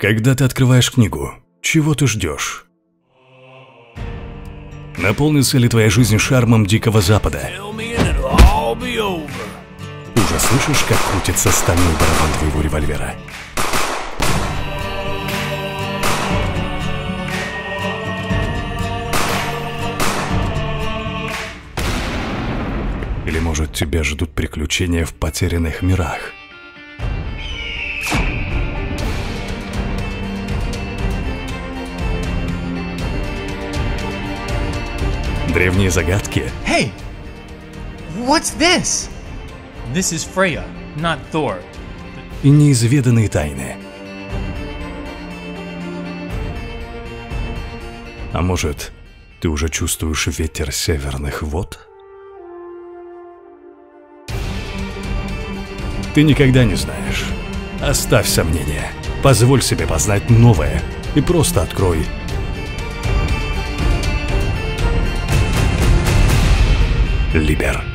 Когда ты открываешь книгу, чего ты ждешь? Наполнится ли твоя жизнь шармом Дикого Запада? Уже слышишь, как крутится стальной барабан твоего револьвера? Или, может, тебя ждут приключения в потерянных мирах? Древние загадки? Hey! What's this? This is Freya, not Thor. И неизведанные тайны. А может, ты уже чувствуешь ветер северных вод? Ты никогда не знаешь. Оставь сомнения. Позволь себе познать новое и просто открой Либер.